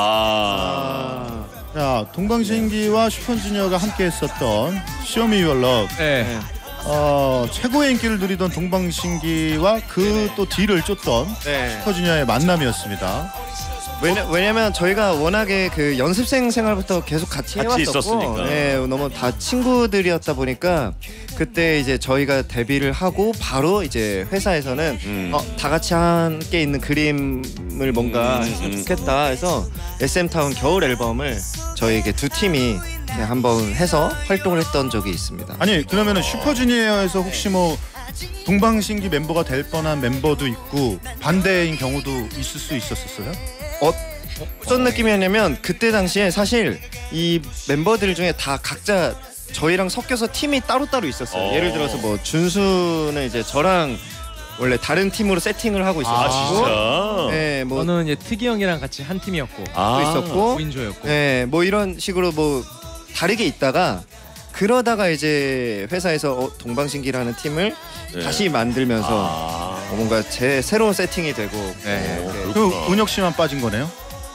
아. 자, 동방신기와 슈퍼주니어가 함께 했었던 Show Me Your Love. 네. 어, 최고의 인기를 누리던 동방신기와 그 또 뒤를 쫓던 네. 슈퍼주니어의 만남이었습니다. 왜냐, 왜냐면 저희가 워낙에 그 연습생 생활부터 계속 같이 같이 해왔었고 있었으니까. 네, 너무 다 친구들이었다 보니까 그때 이제 저희가 데뷔를 하고 바로 이제 회사에서는 음. 어, 다 같이 함께 있는 그림을 뭔가 음, 했으면 음. 좋겠다 해서 에스엠타운 겨울 앨범을 저희에게 두 팀이 그냥 한번 해서 활동을 했던 적이 있습니다. 아니 그러면은 슈퍼주니어에서 혹시 뭐 동방신기 멤버가 될 뻔한 멤버도 있고 반대인 경우도 있을 수 있었었어요? 어, 어떤 느낌이었냐면 그때 당시에 사실 이 멤버들 중에 다 각자 저희랑 섞여서 팀이 따로따로 있었어요. 어. 예를 들어서 뭐 준수는 이제 저랑 원래 다른 팀으로 세팅을 하고 아, 있었고 진짜. 네, 뭐 저는 이제 특이 형이랑 같이 한 팀이었고 아. 또 있었고 오인조였고. 네, 뭐 이런 식으로 뭐 다르게 있다가 그러다가 이제 회사에서 어, 동방신기라는 팀을 네. 다시 만들면서 아. 어, 뭔가 제 새로운 세팅이 되고 네, 오, 이렇게 그 은혁 씨만 빠진 거네요?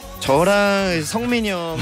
저랑 성민이 형이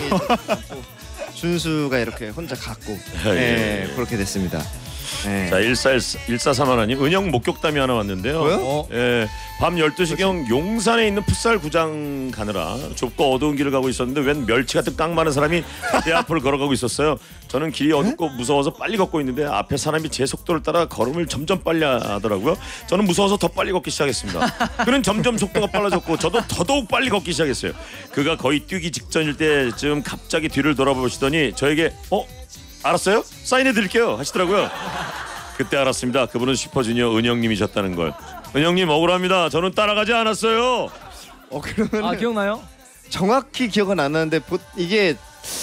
준수가 이렇게 혼자 갔고 예, 네, 예. 그렇게 됐습니다. 네. 자, 일사삼 하나님 은영 목격담이 하나 왔는데요. 뭐요? 어? 예, 밤 열두 시경 용산에 있는 풋살 구장 가느라 좁고 어두운 길을 가고 있었는데 웬 멸치 같은 깡 많은 사람이 제 앞을 걸어가고 있었어요. 저는 길이 어둡고 무서워서 빨리 걷고 있는데 앞에 사람이 제 속도를 따라 걸음을 점점 빨리 하더라고요. 저는 무서워서 더 빨리 걷기 시작했습니다. 그는 점점 속도가 빨라졌고 저도 더더욱 빨리 걷기 시작했어요. 그가 거의 뛰기 직전일 때쯤 갑자기 뒤를 돌아보시더니 저에게 어? 알았어요? 사인해 드릴게요 하시더라고요. 그때 알았습니다. 그분은 슈퍼주니어 은영님이셨다는 걸. 은영님 억울합니다. 저는 따라가지 않았어요. 어 그러면 아 기억나요? 정확히 기억은 안 나는데 보, 이게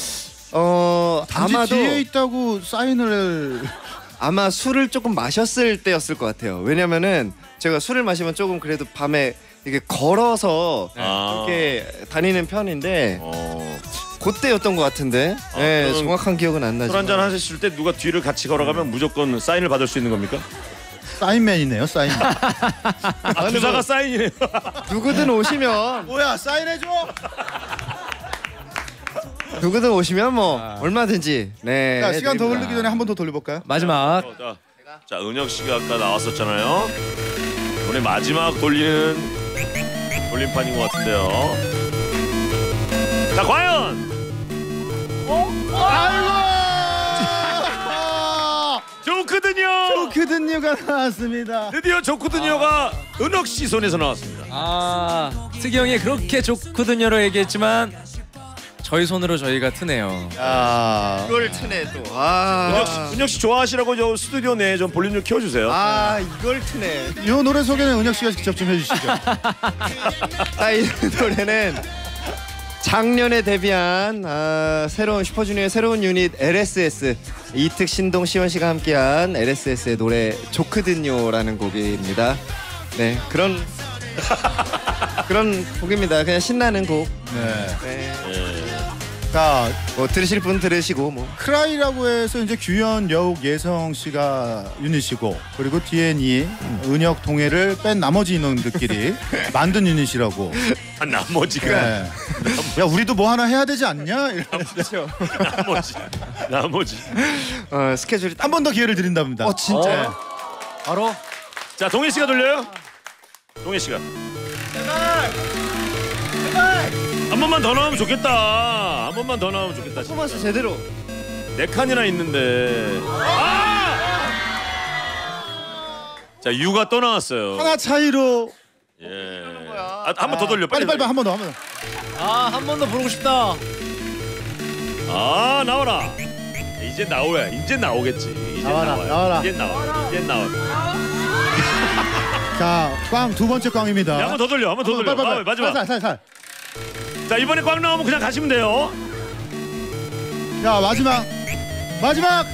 어 단지 아마도 뒤에 있다고 사인을 아마 술을 조금 마셨을 때였을 것 같아요. 왜냐면은 제가 술을 마시면 조금 그래도 밤에 이게 걸어서 아. 이렇게 다니는 편인데 어, 그때였던 것 같은데 아, 네, 그럼 정확한 기억은 안 나지만 술 한잔 하실 때 누가 뒤를 같이 걸어가면 무조건 사인을 받을 수 있는 겁니까? 사인맨이네요. 사인맨. 아, 주사가 사인이네요. 누구든 오시면 뭐야 사인해줘. 누구든 오시면 뭐 얼마든지 네 자 시간 더 해드립니다. 흐르기 전에 한 번 더 돌려볼까요? 마지막. 어, 자, 자, 은혁 씨가 아까 나왔었잖아요. 오늘 마지막 돌리는 돌림판인 것 같은데요. 자, 과연 아이고. 좋거든요. 좋거든요가 나왔습니다. 드디어 좋거든요가 은혁 씨 손에서 나왔습니다. 아 특이 형이 그렇게 좋거든요로 얘기했지만 저희 손으로 저희가 트네요. 야. 이걸 트네 또. 아, 은혁 씨, 은혁 씨 좋아하시라고 저 스튜디오 내에 좀 볼륨 좀 키워주세요. 아 이걸 트네. 이 노래 소개는 은혁 씨가 직접 좀 해주시죠. 아, 이 노래는 작년에 데뷔한 아, 새로운 슈퍼주니어의 새로운 유닛 엘에스에스 이특, 신동, 시원 씨가 함께한 엘에스에스의 노래 좋거든요라는 곡입니다. 네 그런 그런 곡입니다. 그냥 신나는 곡. 네. 네. 예. 자 뭐 들으실 분 들으시고 뭐. 크라이라고 해서 이제 규현, 여욱, 예성 씨가 유닛이고 그리고 디엔이 은혁, 동해를 뺀 나머지 인원들끼리 만든 유닛이라고. 아, 나머지가 네. 야 우리도 뭐 하나 해야 되지 않냐? 그렇죠. 나머지 나머지. 어, 스케줄이 한 번 더 기회를 드린답니다. 어 진짜. 어. 바로 자, 동해 씨가 돌려요. 동해 씨가. 한 번만 더 나오면 좋겠다. 한 번만 더 나오면 좋겠다. 진짜. 퍼포먼스 제대로. 네 칸이나 있는데. 아! 자, 유가 또 나왔어요. 하나 차이로. 예. 아, 한 번 더 돌려. 빨리 빨리 빨리 한 번 더 한 번 더. 아한 번 더 부르고 싶다. 아, 나와라. 이제 나오야. 이제 나오겠지. 이제 나와라, 나와요. 나와라. 이제 나와. 이제 나와. 자, 꽝 두 번째 꽝입니다. 한 번 더 돌려, 한 번 더 돌려. 빨리, 빨리, 아, 마지막. 살, 살, 살. 자, 이번에 꽝 나오면 그냥 가시면 돼요. 자, 마지막. 마지막.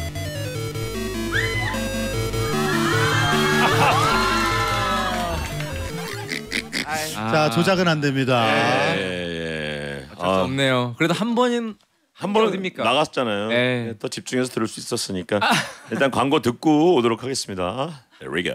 자, 조작은 안 됩니다. 예, 예. 어쩔 수 없네요. 그래도 한 번은 한 번 어딥니까? 나갔잖아요. 네. 더 집중해서 들을 수 있었으니까 일단 광고 듣고 오도록 하겠습니다. There we go.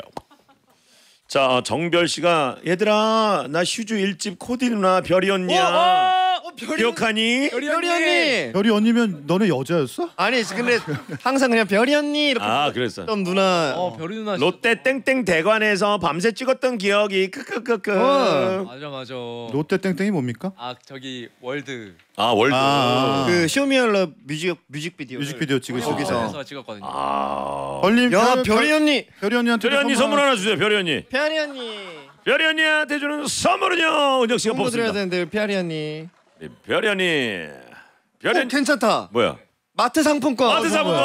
자, 정별 씨가 얘들아 나 슈즈 일집 코디 누나 별이 언니야. 기억하니? 별이 언니. 별이 언니면 너네 여자였어? 아니 근데 항상 그냥 별이 언니 이렇게 아, 그랬어. 했던 누나. 어 별이 누나. 롯데 땡땡 대관에서 밤새 찍었던 기억이 크크크크. 어. 맞아 맞아. 롯데 땡땡이 뭡니까? 아 저기 월드. 아, 월드. 아. 그 쇼미얼러 뮤직 뮤직비디오. 뮤직비디오 찍으시고. 거기서. 거기서 찍었거든요. 아. 별님, 야 별- 별이 언니. 별이 언니한테 별이 언니 선물 하나 주세요. 별이 언니. 별이 언니. 별이 언니한테 주는 선물은요. 은혁 씨가 선물 드려야 뽑습니다. 되는데 별이 언니. 네, 별이 언니. 별이 어, 언니. 괜찮다. 뭐야? 마트 상품권. 마트 상품권.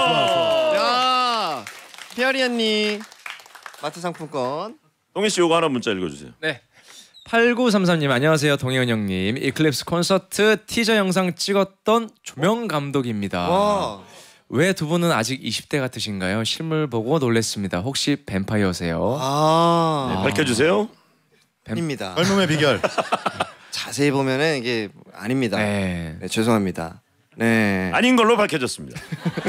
야 별이 언니. 마트 상품권. 동희 씨 요거 하나 문자 읽어주세요. 네. 팔구삼삼 님 안녕하세요. 동혜원 형님. 이클립스 콘서트 티저 영상 찍었던 조명 감독입니다. 와. 왜 두 분은 아직 이십 대 같으신가요? 실물 보고 놀랬습니다. 혹시 뱀파이어세요? 아. 네, 밝혀주세요. 아닙니다. 젊음의 비결. 자세히 보면은 이게 아닙니다. 네. 네, 죄송합니다. 네. 아닌 걸로 밝혀졌습니다.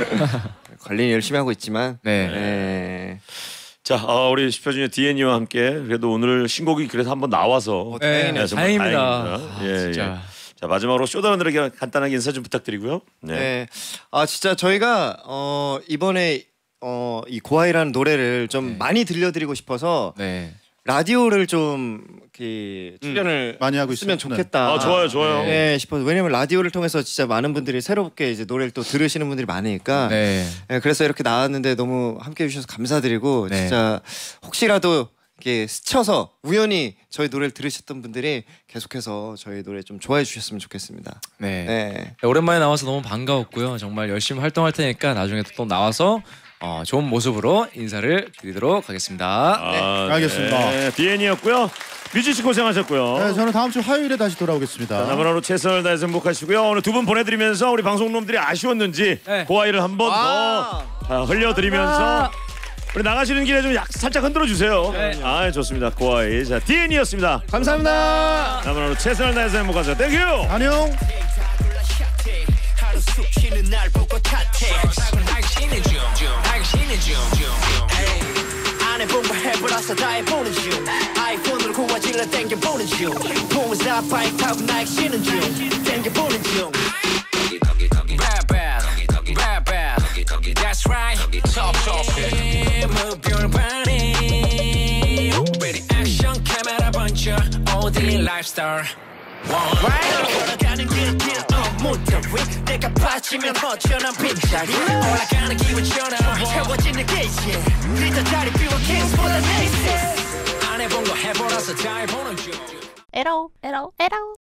관리 열심히 하고 있지만. 네. 네. 자, 어, 우리 슈퍼주니어 디애니와 함께 그래도 오늘 신곡이 그래서 한번 나와서 네, 네, 정말 다행입니다. 다행입니다. 아, 예, 진짜. 예. 자, 마지막으로 쇼다운들에게 간단하게 인사 좀 부탁드리고요. 네. 네. 아 진짜 저희가 어 이번에 어 이 고아이라는 노래를 좀 네. 많이 들려드리고 싶어서 네. 라디오를 좀 이렇게 출연을 많이 하고 했으면 있어요. 좋겠다. 아, 좋아요, 좋아요. 네, 싶어서 왜냐면 라디오를 통해서 진짜 많은 분들이 새롭게 이제 노래를 또 들으시는 분들이 많으니까 네. 네, 그래서 이렇게 나왔는데 너무 함께 해주셔서 감사드리고 네. 진짜 혹시라도 이렇게 스쳐서 우연히 저희 노래를 들으셨던 분들이 계속해서 저희 노래 좀 좋아해 주셨으면 좋겠습니다. 네. 네. 오랜만에 나와서 너무 반가웠고요. 정말 열심히 활동할 테니까 나중에 또 나와서 어, 좋은 모습으로 인사를 드리도록 하겠습니다. 아, 알겠습니다. 네. 디애니였고요. 뮤지 씨 고생하셨고요. 네, 저는 다음 주 화요일에 다시 돌아오겠습니다. 남은 하루 최선을 다해서 행복하시고요. 오늘 두 분 보내드리면서 우리 방송놈들이 아쉬웠는지 네. 고아이를 한 번 아. 더 흘려드리면서 우리 나가시는 길에 좀 약, 살짝 흔들어 주세요. 네. 아, 좋습니다. 고아이. 자, 디애니였습니다. 감사합니다. 남은 하루 최선을 다해서 행복하세요. 땡큐. 안녕. 하루 쑥 쉬는 날 보고 탓해 당신은 중 당신은 중 안 해본 거 해보라서 다 해보는 중 아이폰으로 고화질러 땡겨보는 중 봉사 바이크 타고 날씨는 중 땡겨보는 중 Bad bad bad bad That's right Top top Move your body Ready action camera bunch 어디 lifestyle 올라가는 길길 어 무대 위 내가 빠지면 허전한 빈자리 올라가는 기분처럼 채워지는 게이지 그저 자리 비워 킹스보다 네이스 안 해본 거 해보라서 다 해보는 중 에러 에러 에러